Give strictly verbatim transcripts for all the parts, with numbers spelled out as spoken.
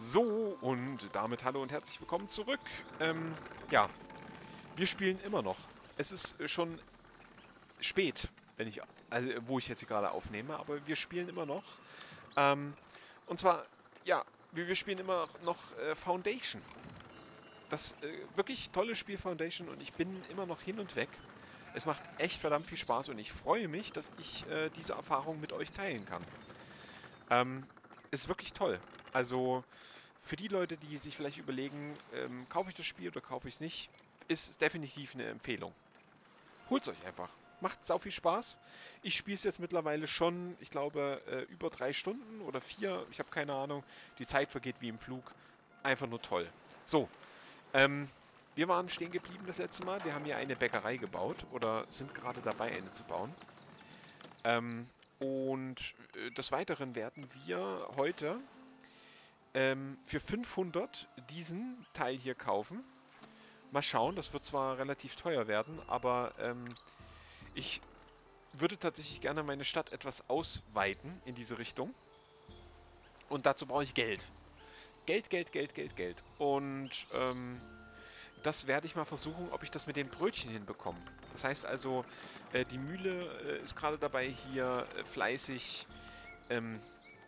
So, und damit hallo und herzlich willkommen zurück. Ähm, ja, wir spielen immer noch. Es ist äh, schon spät, wenn ich, also wo ich jetzt hier gerade aufnehme, aber wir spielen immer noch. Ähm, und zwar, ja, wir, wir spielen immer noch äh, Foundation. Das äh, wirklich tolle Spiel Foundation und ich bin immer noch hin und weg. Es macht echt verdammt viel Spaß und ich freue mich, dass ich äh, diese Erfahrung mit euch teilen kann. Ähm, ist wirklich toll. Also für die Leute, die sich vielleicht überlegen, ähm, kaufe ich das Spiel oder kaufe ich es nicht, ist es definitiv eine Empfehlung. Holt es euch einfach. Macht sau viel Spaß. Ich spiele es jetzt mittlerweile schon, ich glaube, äh, über drei Stunden oder vier. Ich habe keine Ahnung. Die Zeit vergeht wie im Flug. Einfach nur toll. So, ähm, wir waren stehen geblieben das letzte Mal. Wir haben hier eine Bäckerei gebaut oder sind gerade dabei, eine zu bauen. Ähm, und äh, des Weiteren werden wir heute ähm, für fünfhundert diesen Teil hier kaufen. Mal schauen, das wird zwar relativ teuer werden, aber ähm, ich würde tatsächlich gerne meine Stadt etwas ausweiten in diese Richtung. Und dazu brauche ich Geld. Geld, Geld, Geld, Geld, Geld. Und ähm, das werde ich mal versuchen, ob ich das mit den Brötchen hinbekomme. Das heißt also, äh, die Mühle äh, ist gerade dabei, hier äh, fleißig ähm,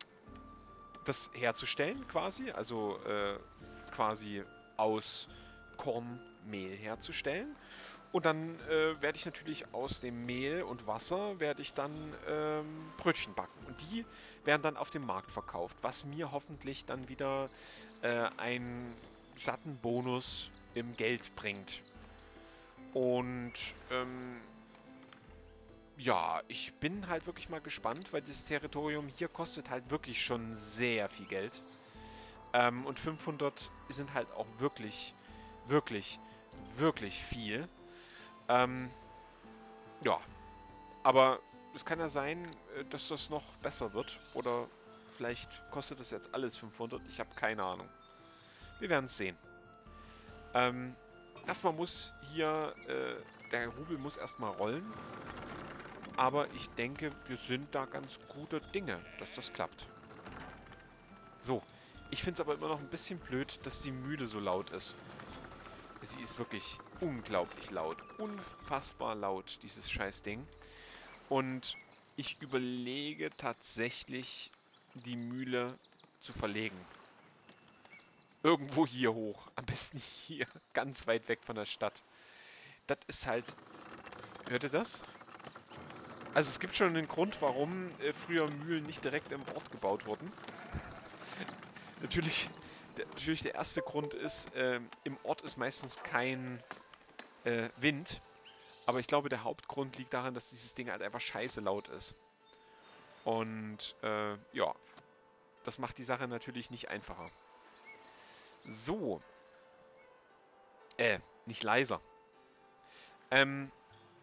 das herzustellen quasi, also äh, quasi aus Kornmehl herzustellen. Und dann äh, werde ich natürlich aus dem Mehl und Wasser werde ich dann ähm, Brötchen backen. Und die werden dann auf dem Markt verkauft, was mir hoffentlich dann wieder äh, einen satten Bonus im Geld bringt. Und ähm, ja, ich bin halt wirklich mal gespannt, weil das Territorium hier kostet halt wirklich schon sehr viel Geld. Ähm, und fünfhundert sind halt auch wirklich, wirklich, wirklich viel. Ähm, ja, aber es kann ja sein, äh, dass das noch besser wird. Oder vielleicht kostet das jetzt alles fünfhundert. Ich habe keine Ahnung. Wir werden es sehen. Ähm, erstmal muss hier, äh, der Rubel muss erstmal rollen. Aber ich denke, wir sind da ganz gute Dinge, dass das klappt. So, ich finde es aber immer noch ein bisschen blöd, dass die Mühle so laut ist. Sie ist wirklich unglaublich laut. Unfassbar laut, dieses Scheißding. Und ich überlege tatsächlich, die Mühle zu verlegen. Irgendwo hier hoch. Am besten hier, ganz weit weg von der Stadt. Das ist halt... Hört ihr das? Also es gibt schon einen Grund, warum äh, früher Mühlen nicht direkt im Ort gebaut wurden. Natürlich, der, natürlich der erste Grund ist, ähm, im Ort ist meistens kein äh, Wind. Aber ich glaube, der Hauptgrund liegt daran, dass dieses Ding halt einfach scheiße laut ist. Und äh, ja, das macht die Sache natürlich nicht einfacher. So, äh, nicht leiser. Ähm,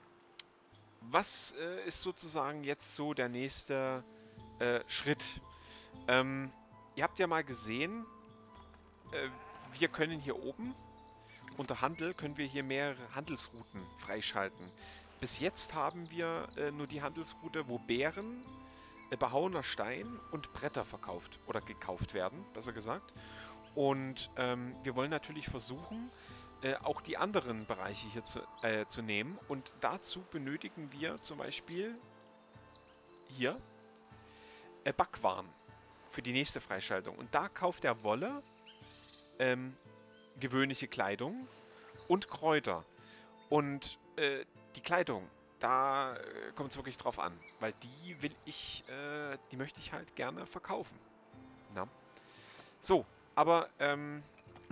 was äh, ist sozusagen jetzt so der nächste äh, Schritt? Ähm, ihr habt ja mal gesehen, äh, wir können hier oben unter Handel können wir hier mehrere Handelsrouten freischalten. Bis jetzt haben wir äh, nur die Handelsroute, wo Beeren, äh, behauener Stein und Bretter verkauft oder gekauft werden, besser gesagt. Und ähm, wir wollen natürlich versuchen, äh, auch die anderen Bereiche hier zu, äh, zu nehmen. Und dazu benötigen wir zum Beispiel hier äh, Backwaren für die nächste Freischaltung. Und da kauft er Wolle, ähm, gewöhnliche Kleidung und Kräuter. Und äh, die Kleidung, da äh, kommt es wirklich drauf an, weil die will ich, äh, die möchte ich halt gerne verkaufen. Na? So, aber ähm,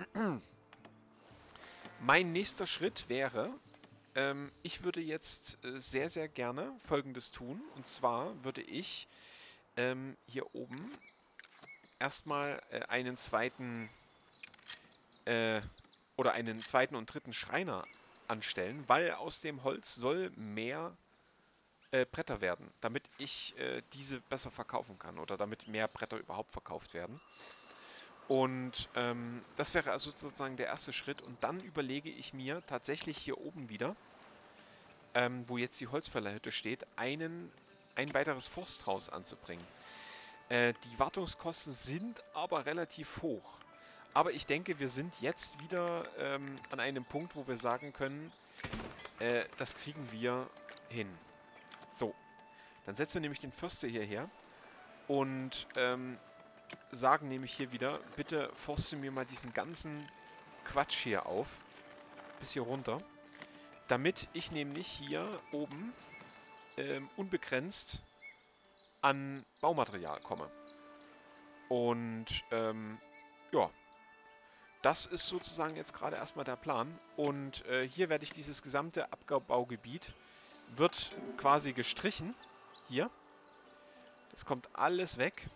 mein nächster Schritt wäre, ähm, ich würde jetzt äh, sehr, sehr gerne Folgendes tun. Und zwar würde ich ähm, hier oben erstmal äh, einen zweiten äh, oder einen zweiten und dritten Schreiner anstellen, weil aus dem Holz soll mehr äh, Bretter werden, damit ich äh, diese besser verkaufen kann oder damit mehr Bretter überhaupt verkauft werden. Und ähm, das wäre also sozusagen der erste Schritt. Und dann überlege ich mir tatsächlich hier oben wieder, ähm, wo jetzt die Holzfällerhütte steht, einen, ein weiteres Forsthaus anzubringen. Äh, die Wartungskosten sind aber relativ hoch. Aber ich denke, wir sind jetzt wieder ähm, an einem Punkt, wo wir sagen können, äh, das kriegen wir hin. So, dann setzen wir nämlich den Förster hierher und ähm, sagen nämlich hier wieder, bitte forste mir mal diesen ganzen Quatsch hier auf, bis hier runter, damit ich nämlich hier oben ähm, unbegrenzt an Baumaterial komme. Und ähm, ja, das ist sozusagen jetzt gerade erstmal der Plan. Und äh, hier werde ich dieses gesamte Abbaugebiet, wird quasi gestrichen. Hier. Das kommt alles weg.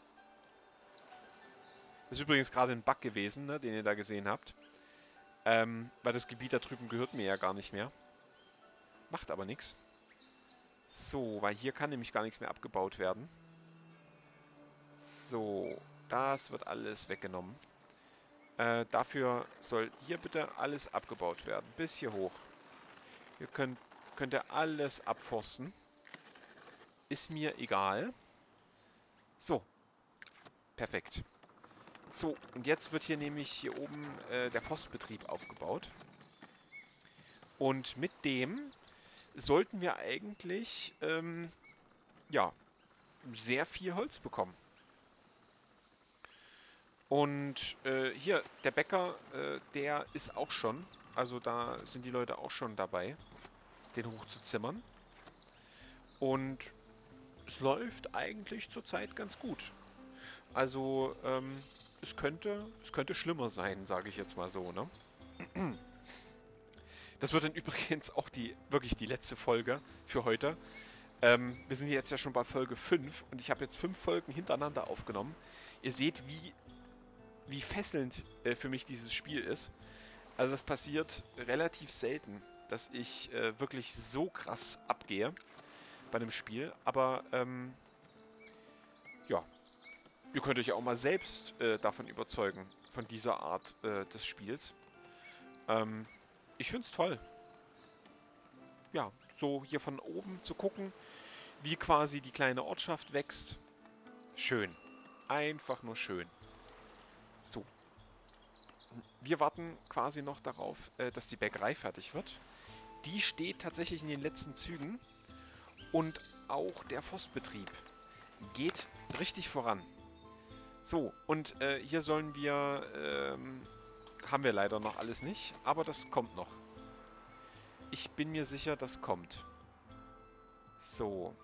Das ist übrigens gerade ein Bug gewesen, ne, den ihr da gesehen habt. Ähm, weil das Gebiet da drüben gehört mir ja gar nicht mehr. Macht aber nichts. So, weil hier kann nämlich gar nichts mehr abgebaut werden. So, das wird alles weggenommen. Äh, dafür soll hier bitte alles abgebaut werden. Bis hier hoch. Ihr könnt, könnt ihr alles abforsten. Ist mir egal. So. Perfekt. So, und jetzt wird hier nämlich hier oben äh, der Forstbetrieb aufgebaut. Und mit dem sollten wir eigentlich, ähm, ja, sehr viel Holz bekommen. Und äh, hier, der Bäcker, äh, der ist auch schon, also da sind die Leute auch schon dabei, den hochzuzimmern. Und es läuft eigentlich zurzeit ganz gut. Also, ähm, es könnte, es könnte schlimmer sein, sage ich jetzt mal so, ne? Das wird dann übrigens auch die, wirklich die letzte Folge für heute. Ähm, wir sind jetzt ja schon bei Folge fünf und ich habe jetzt fünf Folgen hintereinander aufgenommen. Ihr seht, wie wie fesselnd äh, für mich dieses Spiel ist. Also das passiert relativ selten, dass ich äh, wirklich so krass abgehe bei einem Spiel. Aber ähm, ja, ihr könnt euch auch mal selbst äh, davon überzeugen, von dieser Art äh, des Spiels. Ähm, ich finde es toll. Ja, so hier von oben zu gucken, wie quasi die kleine Ortschaft wächst. Schön. Einfach nur schön. So. Wir warten quasi noch darauf, äh, dass die Bäckerei fertig wird. Die steht tatsächlich in den letzten Zügen. Und auch der Forstbetrieb geht richtig voran. So, und äh, hier sollen wir... Ähm, haben wir leider noch alles nicht, aber das kommt noch. Ich bin mir sicher, das kommt. So.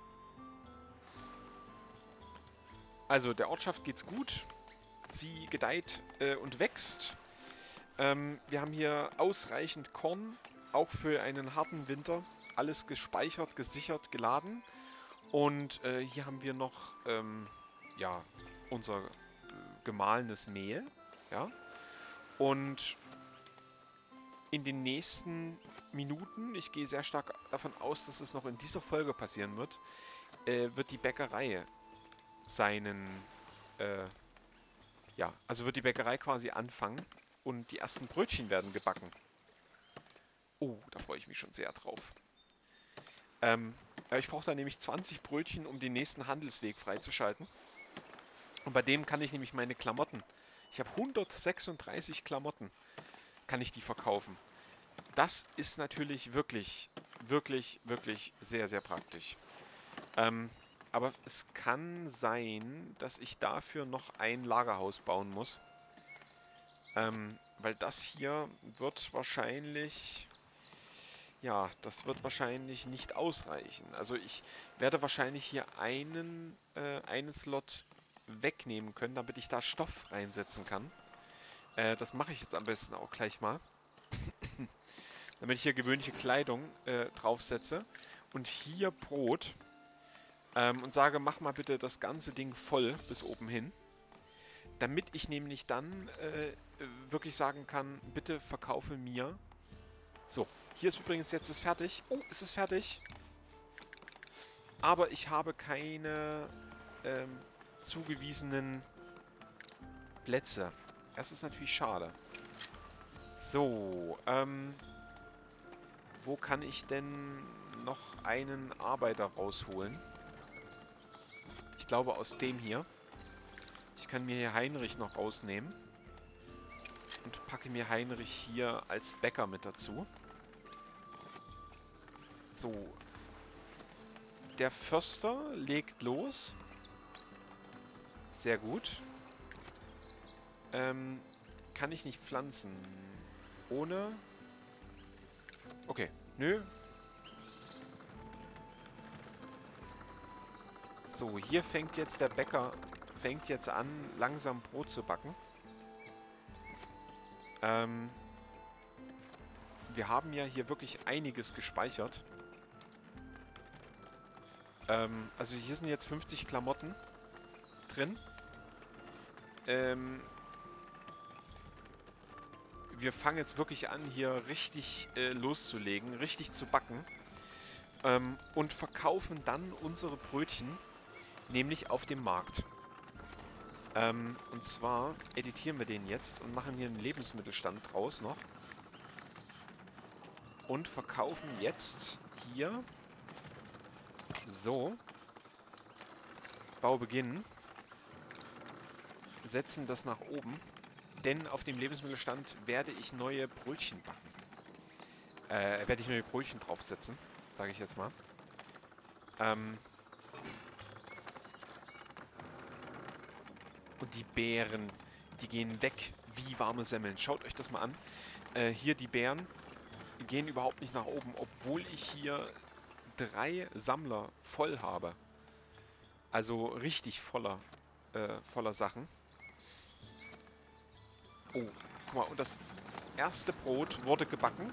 Also, der Ortschaft geht's gut. Sie gedeiht äh, und wächst. Ähm, wir haben hier ausreichend Korn, auch für einen harten Winter. Alles gespeichert, gesichert, geladen. Und äh, hier haben wir noch, ähm, ja, unser äh, gemahlenes Mehl. Ja. Und in den nächsten Minuten, ich gehe sehr stark davon aus, dass es noch in dieser Folge passieren wird, äh, wird die Bäckerei seinen, äh, ja, also wird die Bäckerei quasi anfangen und die ersten Brötchen werden gebacken. Oh, da freue ich mich schon sehr drauf. Ähm, ja, ich brauche da nämlich zwanzig Brötchen, um den nächsten Handelsweg freizuschalten. Und bei dem kann ich nämlich meine Klamotten, ich habe hundertsechsunddreißig Klamotten, kann ich die verkaufen. Das ist natürlich wirklich, wirklich, wirklich sehr, sehr praktisch. Ähm, aber es kann sein, dass ich dafür noch ein Lagerhaus bauen muss. Ähm, weil das hier wird wahrscheinlich... Ja, das wird wahrscheinlich nicht ausreichen. Also ich werde wahrscheinlich hier einen, äh, einen Slot wegnehmen können, damit ich da Stoff reinsetzen kann. Äh, das mache ich jetzt am besten auch gleich mal. Damit ich hier gewöhnliche Kleidung äh, draufsetze. Und hier Brot. Ähm, und sage, mach mal bitte das ganze Ding voll bis oben hin. Damit ich nämlich dann äh, wirklich sagen kann, bitte verkaufe mir. So, hier ist übrigens jetzt es fertig. Oh, es ist fertig. Aber ich habe keine ähm, zugewiesenen Plätze. Das ist natürlich schade. So, ähm... wo kann ich denn noch einen Arbeiter rausholen? Ich glaube aus dem hier. Ich kann mir hier Heinrich noch rausnehmen. und packe mir Heinrich hier als Bäcker mit dazu. So. Der Förster legt los. Sehr gut. Ähm, kann ich nicht pflanzen. Ohne... Okay, nö. So, hier fängt jetzt der Bäcker, fängt jetzt an, langsam Brot zu backen. Ähm, wir haben ja hier wirklich einiges gespeichert. Ähm, also hier sind jetzt fünfzig Klamotten drin. Ähm, wir fangen jetzt wirklich an, hier richtig äh, loszulegen, richtig zu backen. Ähm, und verkaufen dann unsere Brötchen, nämlich auf dem Markt. Ähm, und zwar editieren wir den jetzt und machen hier einen Lebensmittelstand draus noch. Und verkaufen jetzt hier... So. Bau beginnen. Setzen das nach oben. Denn auf dem Lebensmittelstand werde ich neue Brötchen backen. Äh, werde ich neue Brötchen draufsetzen. Sage ich jetzt mal. Ähm... Und die Beeren, die gehen weg wie warme Semmeln. Schaut euch das mal an. Äh, hier die Beeren gehen überhaupt nicht nach oben, obwohl ich hier drei Sammler voll habe. Also richtig voller, äh, voller Sachen. Oh, guck mal, und das erste Brot wurde gebacken.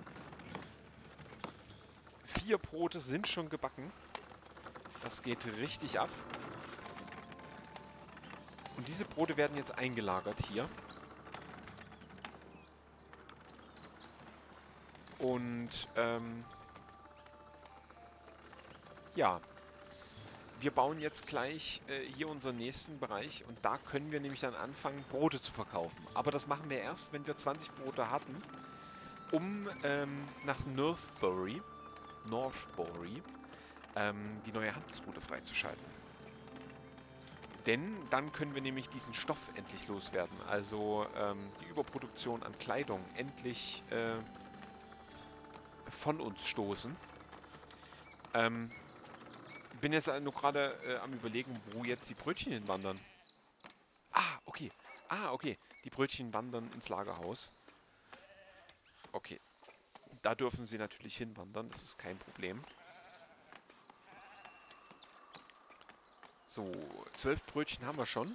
Vier Brote sind schon gebacken. Das geht richtig ab. Und diese Brote werden jetzt eingelagert hier. Und, ähm... ja. Wir bauen jetzt gleich äh, hier unseren nächsten Bereich. Und da können wir nämlich dann anfangen, Brote zu verkaufen. Aber das machen wir erst, wenn wir zwanzig Brote hatten, um ähm, nach Northbury, Northbury, ähm, die neue Handelsroute freizuschalten. Denn dann können wir nämlich diesen Stoff endlich loswerden. Also ähm, die Überproduktion an Kleidung endlich äh, von uns stoßen. Ähm, bin jetzt nur gerade äh, am Überlegen, wo jetzt die Brötchen hinwandern. Ah, okay. Ah, okay. Die Brötchen wandern ins Lagerhaus. Okay. Da dürfen sie natürlich hinwandern. Das ist kein Problem. So, zwölf Brötchen haben wir schon.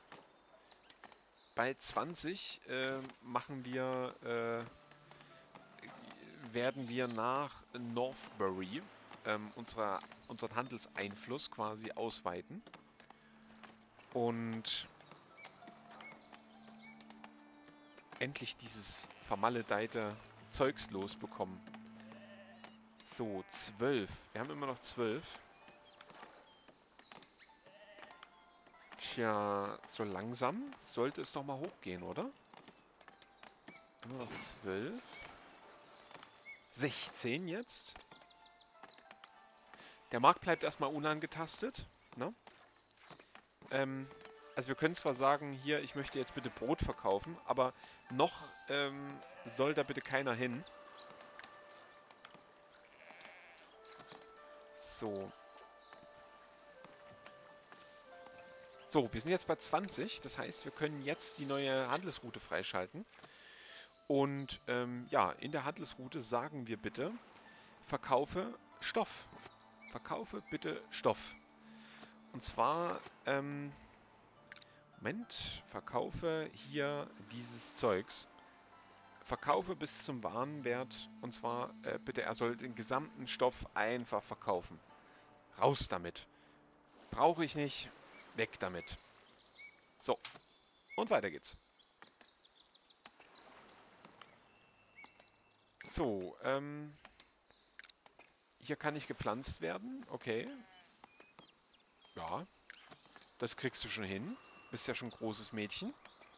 Bei zwanzig äh, machen wir, äh, werden wir nach Northbury ähm, unserer, unseren Handelseinfluss quasi ausweiten. Und endlich dieses vermaledeite Zeugs losbekommen. So, zwölf. Wir haben immer noch zwölf. Tja, so langsam sollte es doch mal hochgehen, oder? Immer noch zwölf. sechzehn jetzt. Der Markt bleibt erstmal unangetastet. Ne? Ähm, also wir können zwar sagen, hier, ich möchte jetzt bitte Brot verkaufen, aber noch ähm, soll da bitte keiner hin. So. So, wir sind jetzt bei zwanzig. Das heißt, wir können jetzt die neue Handelsroute freischalten. Und ähm, ja, in der Handelsroute sagen wir bitte, verkaufe Stoff. Verkaufe bitte Stoff. Und zwar, ähm, Moment, verkaufe hier dieses Zeugs. Verkaufe bis zum Warenwert. Und zwar, äh, bitte, er soll den gesamten Stoff einfach verkaufen. Raus damit. Brauche ich nicht. Weg damit. So. Und weiter geht's. So, ähm... hier kann nicht gepflanzt werden. Okay. Ja. Das kriegst du schon hin. Bist ja schon ein großes Mädchen.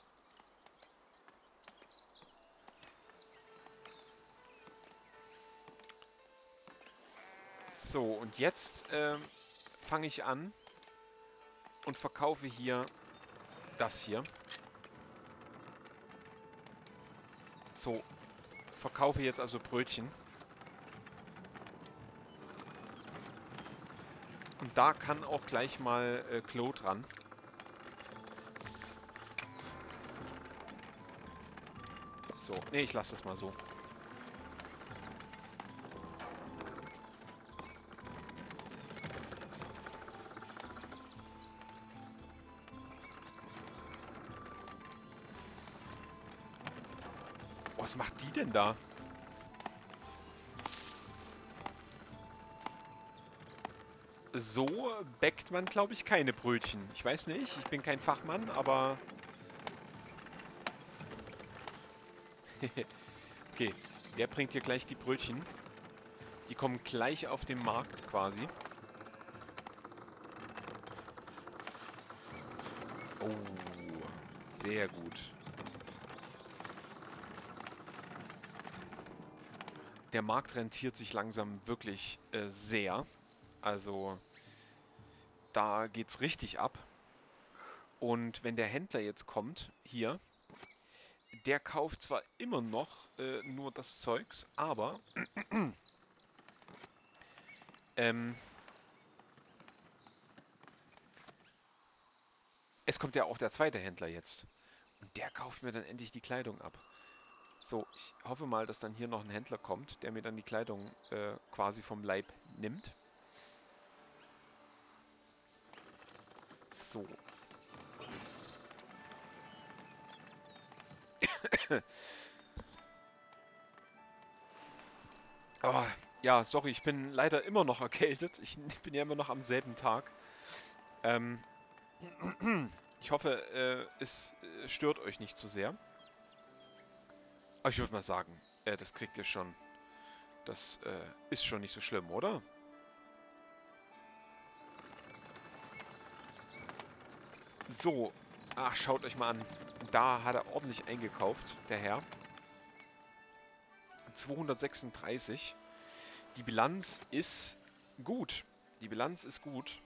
So, und jetzt ähm, fange ich an und verkaufe hier das hier. So, verkaufe jetzt also Brötchen. Und da kann auch gleich mal äh, Claude ran. So, nee, ich lasse das mal so. Oh, was macht die denn da? So bäckt man, glaube ich, keine Brötchen. Ich weiß nicht, ich bin kein Fachmann, aber... Okay, der bringt hier gleich die Brötchen. Die kommen gleich auf den Markt quasi. Oh, sehr gut. Der Markt rentiert sich langsam wirklich äh, sehr. Also, da geht's richtig ab. Und wenn der Händler jetzt kommt, hier, der kauft zwar immer noch äh, nur das Zeugs, aber ähm, es kommt ja auch der zweite Händler jetzt. Und der kauft mir dann endlich die Kleidung ab. So, ich hoffe mal, dass dann hier noch ein Händler kommt, der mir dann die Kleidung äh, quasi vom Leib nimmt. So. Oh, ja, sorry, ich bin leider immer noch erkältet. Ich bin ja immer noch am selben Tag. Ähm, ich hoffe, äh, es äh, stört euch nicht zu sehr. Aber ich würde mal sagen, äh, das kriegt ihr schon. Das äh, ist schon nicht so schlimm, oder? So, ach, schaut euch mal an. Da hat er ordentlich eingekauft, der Herr. zweihundertsechsunddreißig. Die Bilanz ist gut. Die Bilanz ist gut.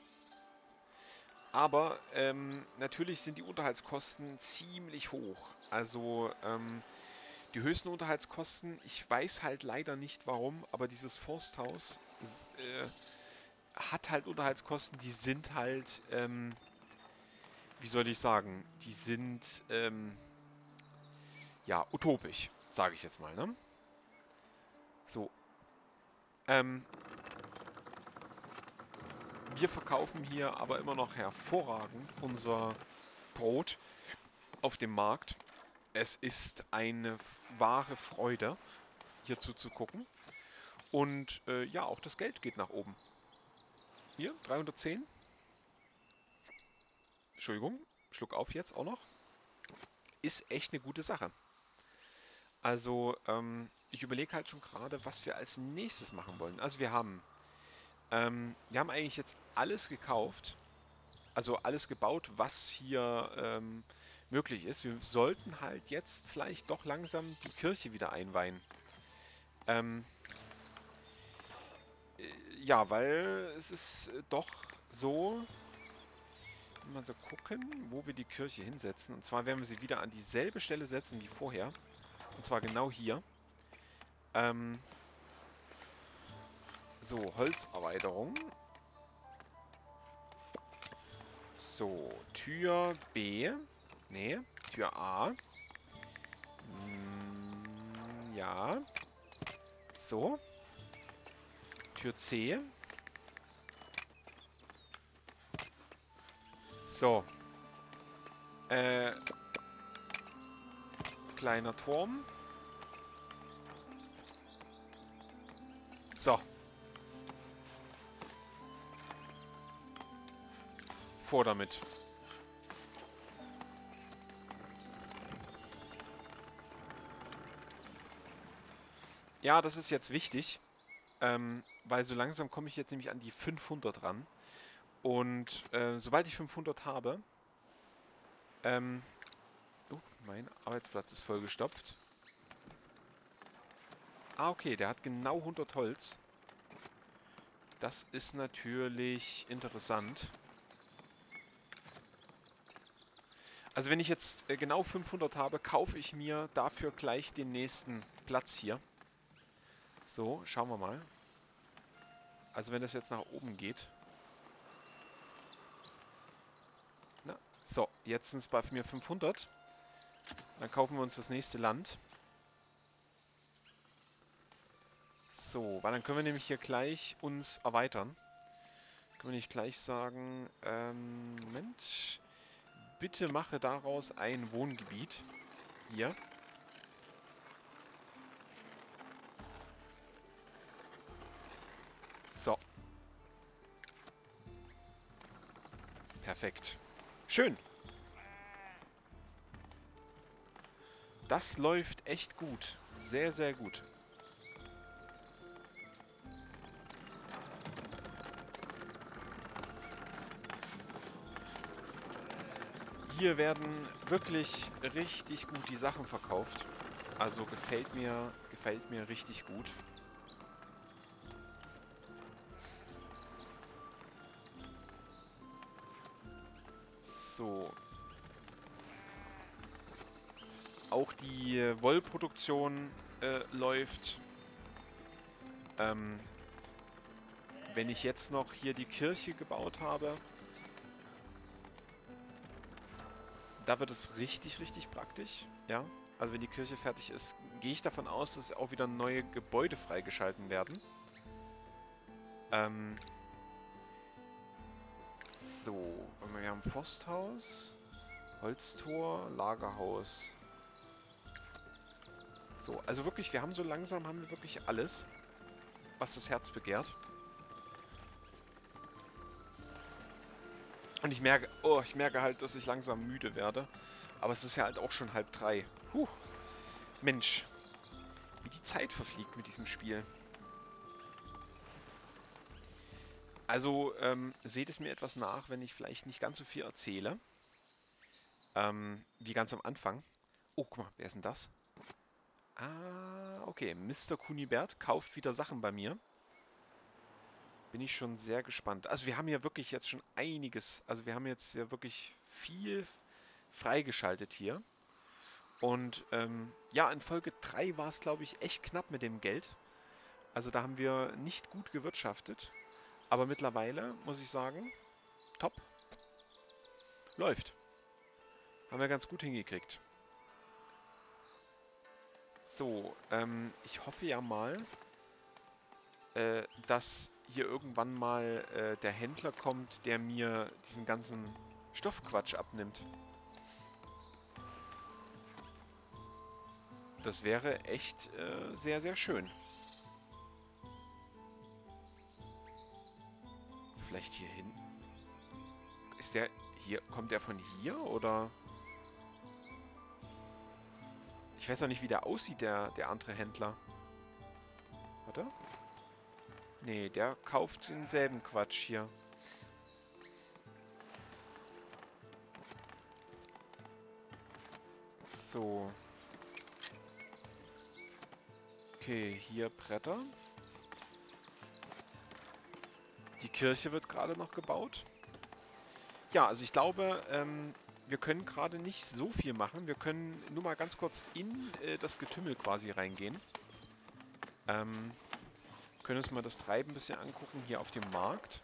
Aber ähm, natürlich sind die Unterhaltskosten ziemlich hoch. Also ähm, die höchsten Unterhaltskosten, ich weiß halt leider nicht warum, aber dieses Forsthaus äh, hat halt Unterhaltskosten, die sind halt, ähm, wie soll ich sagen, die sind ähm, ja utopisch, sage ich jetzt mal, ne? So, ähm, wir verkaufen hier aber immer noch hervorragend unser Brot auf dem Markt. Es ist eine wahre Freude, hier zuzugucken. Und äh, ja, auch das Geld geht nach oben. Hier, dreihundertzehn. Entschuldigung, Schluck auf jetzt auch noch. Ist echt eine gute Sache. Also, ähm, ich überlege halt schon gerade, was wir als nächstes machen wollen. Also wir haben, ähm, wir haben eigentlich jetzt alles gekauft. Also alles gebaut, was hier ähm, möglich ist. Wir sollten halt jetzt vielleicht doch langsam die Kirche wieder einweihen. Ähm, äh, ja, weil es ist äh, doch so, mal so gucken, wo wir die Kirche hinsetzen. Und zwar werden wir sie wieder an dieselbe Stelle setzen wie vorher. Und zwar genau hier. Ähm, so, Holzerweiterung. So, Tür B. Nee, Tür A. Hm, ja. So. Tür C. So. Äh. Kleiner Turm. So. Vor damit. Ja, das ist jetzt wichtig. Ähm, weil so langsam komme ich jetzt nämlich an die fünfhundert ran. Und äh, sobald ich fünfhundert habe, ähm, oh, mein Arbeitsplatz ist vollgestopft. Ah, okay, der hat genau hundert Holz. Das ist natürlich interessant. Also wenn ich jetzt äh, genau fünfhundert habe, kaufe ich mir dafür gleich den nächsten Platz hier. So, schauen wir mal. Also wenn das jetzt nach oben geht. Na, so, jetzt sind es bei mir fünfhundert. Dann kaufen wir uns das nächste Land. So, weil dann können wir nämlich hier gleich uns erweitern. Können wir nicht gleich sagen, ähm, Moment, bitte mache daraus ein Wohngebiet. Hier. So. Perfekt. Schön. Das läuft echt gut. Sehr, sehr gut. Hier werden wirklich richtig gut die Sachen verkauft. Also gefällt mir, gefällt mir richtig gut. So. Auch die Wollproduktion äh, läuft. Ähm, wenn ich jetzt noch hier die Kirche gebaut habe, da wird es richtig, richtig praktisch. Ja, also wenn die Kirche fertig ist, gehe ich davon aus, dass auch wieder neue Gebäude freigeschalten werden. Ähm, so, wir haben Forsthaus, Holztor, Lagerhaus. So, also wirklich, wir haben so langsam, haben wir wirklich alles, was das Herz begehrt. Und ich merke, oh, ich merke halt, dass ich langsam müde werde. Aber es ist ja halt auch schon halb drei. Puh, Mensch, wie die Zeit verfliegt mit diesem Spiel. Also, ähm, seht es mir etwas nach, wenn ich vielleicht nicht ganz so viel erzähle. Ähm, wie ganz am Anfang. Oh, guck mal, wer ist denn das? Ah, okay. Mister Kunibert kauft wieder Sachen bei mir. Bin ich schon sehr gespannt. Also wir haben ja wirklich jetzt schon einiges. Also wir haben jetzt ja wirklich viel freigeschaltet hier. Und ähm, ja, in Folge drei war es, glaube ich, echt knapp mit dem Geld. Also da haben wir nicht gut gewirtschaftet. Aber mittlerweile, muss ich sagen, top. Läuft. Haben wir ganz gut hingekriegt. So, ähm, ich hoffe ja mal, äh, dass hier irgendwann mal äh, der Händler kommt, der mir diesen ganzen Stoffquatsch abnimmt. Das wäre echt äh, sehr, sehr schön. Vielleicht hier hinten? Ist der hier, kommt der von hier oder? Ich weiß auch nicht, wie der aussieht, der, der andere Händler. Warte. Nee, der kauft denselben Quatsch hier. So. Okay, hier Bretter. Die Kirche wird gerade noch gebaut. Ja, also ich glaube, ähm, wir können gerade nicht so viel machen. Wir können nur mal ganz kurz in äh, das Getümmel quasi reingehen. Ähm, können uns mal das Treiben ein bisschen angucken hier auf dem Markt.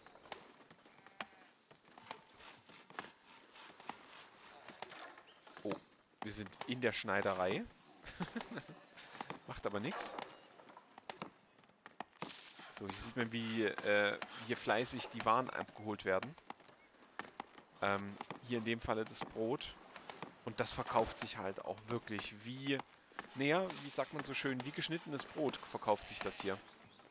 Oh, wir sind in der Schneiderei. Macht aber nichts. So, hier sieht man, wie äh, hier fleißig die Waren abgeholt werden. Ähm, hier in dem Falle das Brot. Und das verkauft sich halt auch wirklich wie, naja, wie sagt man so schön, wie geschnittenes Brot verkauft sich das hier.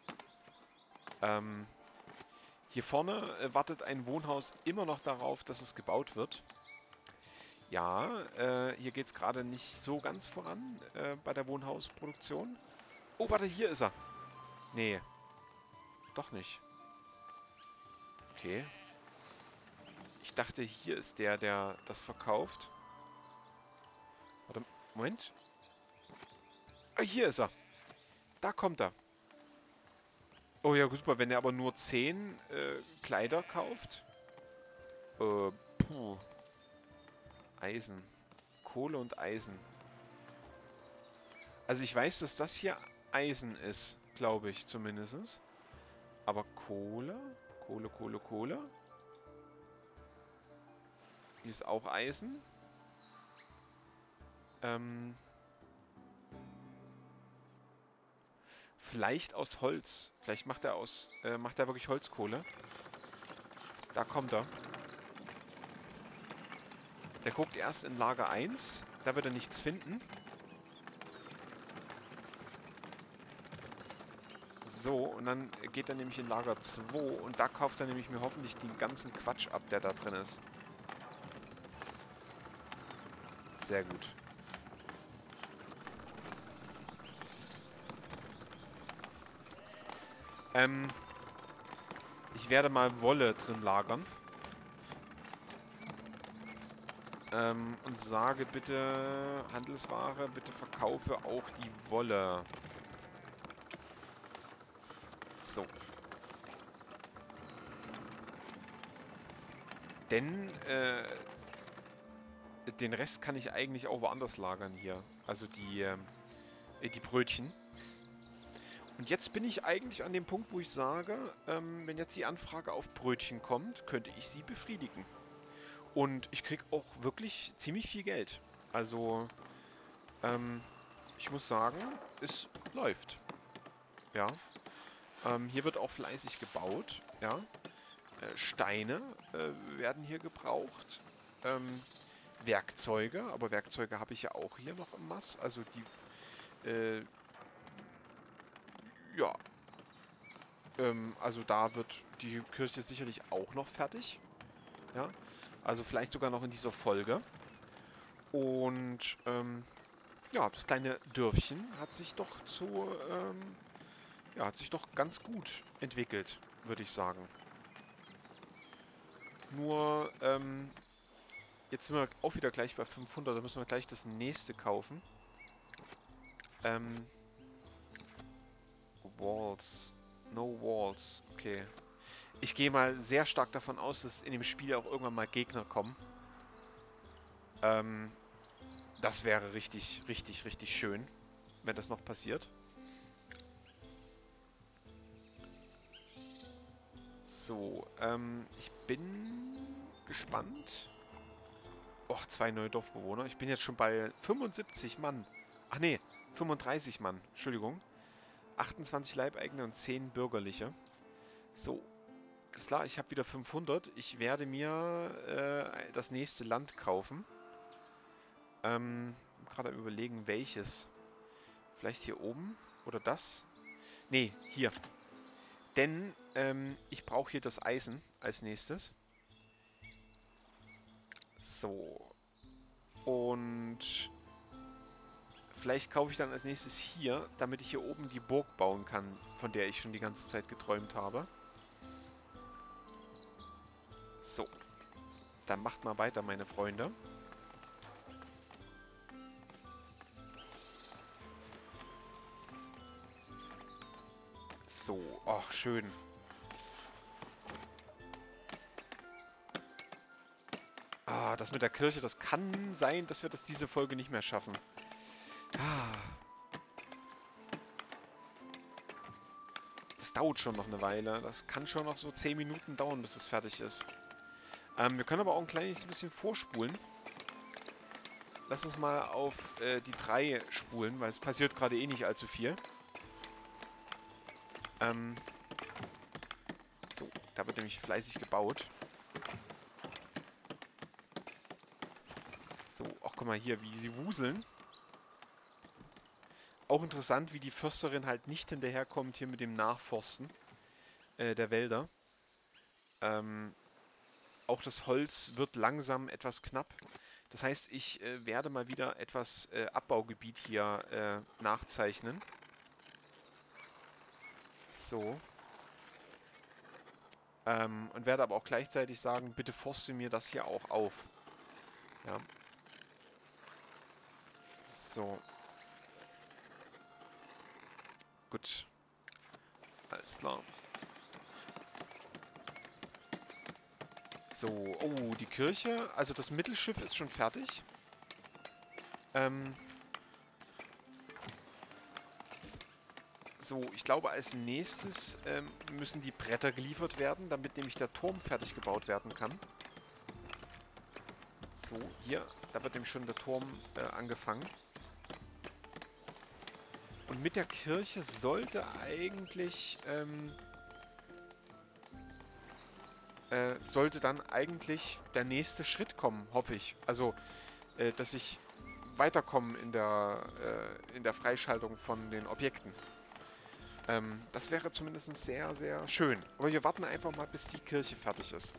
Ähm, hier vorne äh, wartet ein Wohnhaus immer noch darauf, dass es gebaut wird. Ja, äh, hier geht es gerade nicht so ganz voran äh, bei der Wohnhausproduktion. Oh, warte, hier ist er. Nee, doch nicht. Okay. Ich dachte, hier ist der, der das verkauft. Warte, Moment. Ah, hier ist er. Da kommt er. Oh ja, super, wenn er aber nur zehn äh, Kleider kauft. Äh, puh. Eisen. Kohle und Eisen. Also ich weiß, dass das hier Eisen ist, glaube ich zumindest. Aber Kohle? Kohle, Kohle, Kohle. Hier ist auch Eisen. Ähm... Vielleicht aus Holz. Vielleicht macht er aus, äh, macht er wirklich Holzkohle. Da kommt er. Der guckt erst in Lager eins. Da wird er nichts finden. So, und dann geht er nämlich in Lager zwei. Und da kauft er nämlich mir hoffentlich den ganzen Quatsch ab, der da drin ist. Sehr gut. Ähm, ich werde mal Wolle drin lagern. Ähm, und sage bitte, Handelsware, bitte verkaufe auch die Wolle. So. Denn, äh, den Rest kann ich eigentlich auch woanders lagern hier. Also die, äh, die Brötchen. Und jetzt bin ich eigentlich an dem Punkt, wo ich sage, ähm, wenn jetzt die Anfrage auf Brötchen kommt, könnte ich sie befriedigen. Und ich kriege auch wirklich ziemlich viel Geld. Also, ähm, ich muss sagen, es läuft. Ja. Ähm, hier wird auch fleißig gebaut. Ja. Äh, Steine äh, werden hier gebraucht. Ähm, Werkzeuge, aber Werkzeuge habe ich ja auch hier noch im Mass. Also die, äh, ja, ähm, also da wird die Kirche sicherlich auch noch fertig. Ja, also vielleicht sogar noch in dieser Folge. Und, ähm, ja, das kleine Dörfchen hat sich doch zu, ähm, ja, hat sich doch ganz gut entwickelt, würde ich sagen. Nur, ähm, jetzt sind wir auch wieder gleich bei fünfhundert, da müssen wir gleich das nächste kaufen. Ähm, Walls. No Walls. Okay. Ich gehe mal sehr stark davon aus, dass in dem Spiel auch irgendwann mal Gegner kommen. Ähm, das wäre richtig, richtig, richtig schön, wenn das noch passiert. So, ähm, ich bin gespannt. Och, zwei neue Dorfbewohner. Ich bin jetzt schon bei fünfundsiebzig Mann. Ach nee, fünfunddreißig Mann. Entschuldigung. achtundzwanzig Leibeigene und zehn bürgerliche. So, ist klar, ich habe wieder fünfhundert. Ich werde mir äh, das nächste Land kaufen. Ähm, gerade überlegen, welches. Vielleicht hier oben? Oder das? Nee, hier. Denn ähm, ich brauche hier das Eisen als nächstes. So. Und vielleicht kaufe ich dann als nächstes hier, damit ich hier oben die Burg bauen kann, von der ich schon die ganze Zeit geträumt habe. So. Dann macht mal weiter, meine Freunde. So. Ach, schön. Ah, das mit der Kirche, das kann sein, dass wir das diese Folge nicht mehr schaffen. Ah. Das dauert schon noch eine Weile. Das kann schon noch so zehn Minuten dauern, bis es fertig ist. Ähm, wir können aber auch ein kleines bisschen vorspulen. Lass uns mal auf äh, die drei spulen, weil es passiert gerade eh nicht allzu viel. Ähm, so, da wird nämlich fleißig gebaut. So, ach guck mal hier, wie sie wuseln. Auch interessant, wie die Försterin halt nicht hinterherkommt hier mit dem Nachforsten äh, der Wälder. Ähm, auch das Holz wird langsam etwas knapp. Das heißt, ich äh, werde mal wieder etwas äh, Abbaugebiet hier äh, nachzeichnen. So. Ähm, und werde aber auch gleichzeitig sagen, bitte forste mir das hier auch auf. Ja. So. Gut. Alles klar. So, oh, die Kirche. Also das Mittelschiff ist schon fertig. Ähm... So, ich glaube, als nächstes ähm, müssen die Bretter geliefert werden, damit nämlich der Turm fertig gebaut werden kann. So, hier, da wird nämlich schon der Turm äh, angefangen. Und mit der Kirche sollte eigentlich, ähm, äh, sollte dann eigentlich der nächste Schritt kommen, hoffe ich. Also, äh, dass ich weiterkomme in der, äh, in der Freischaltung von den Objekten. Ähm, das wäre zumindest sehr, sehr schön. Aber wir warten einfach mal, bis die Kirche fertig ist.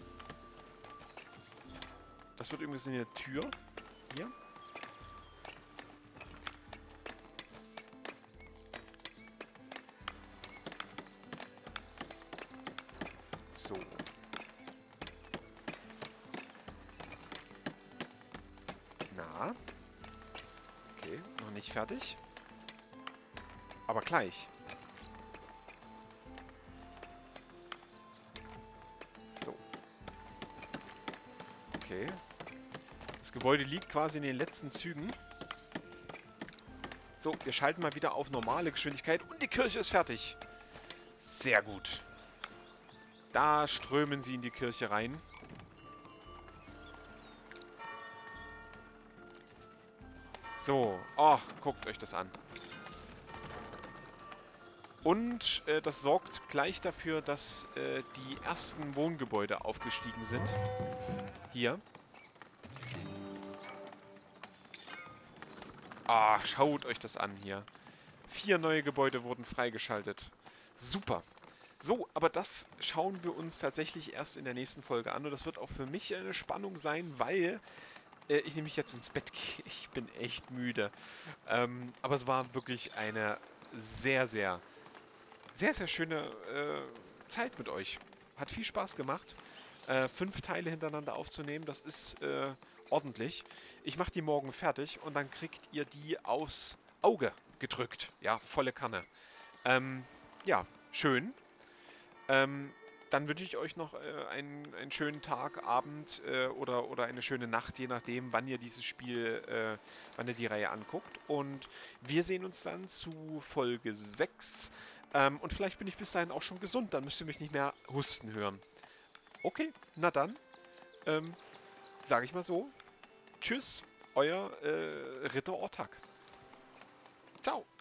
Das wird übrigens eine Tür. Hier. So. Na. Okay, noch nicht fertig. Aber gleich. So. Okay. Das Gebäude liegt quasi in den letzten Zügen. So, wir schalten mal wieder auf normale Geschwindigkeit und die Kirche ist fertig. Sehr gut. Da strömen sie in die Kirche rein. So, oh, guckt euch das an. Und äh, das sorgt gleich dafür, dass äh, die ersten Wohngebäude aufgestiegen sind. Hier. Ah, schaut euch das an hier. Vier neue Gebäude wurden freigeschaltet. Super. So, aber das schauen wir uns tatsächlich erst in der nächsten Folge an. Und das wird auch für mich eine Spannung sein, weil äh, ich nämlich jetzt ins Bett gehe. Ich bin echt müde. Ähm, aber es war wirklich eine sehr, sehr, sehr, sehr schöne äh, Zeit mit euch. Hat viel Spaß gemacht. Äh, fünf Teile hintereinander aufzunehmen, das ist äh, ordentlich. Ich mache die morgen fertig und dann kriegt ihr die aufs Auge gedrückt. Ja, volle Kanne. Ähm, ja, schön. Ähm, dann wünsche ich euch noch äh, einen, einen schönen Tag, Abend äh, oder, oder eine schöne Nacht, je nachdem, wann ihr dieses Spiel, äh, wann ihr die Reihe anguckt. Und wir sehen uns dann zu Folge sechs. Ähm, und vielleicht bin ich bis dahin auch schon gesund, dann müsst ihr mich nicht mehr husten hören. Okay, na dann, ähm, sage ich mal so. Tschüss, euer äh, Ritter Ortak. Ciao.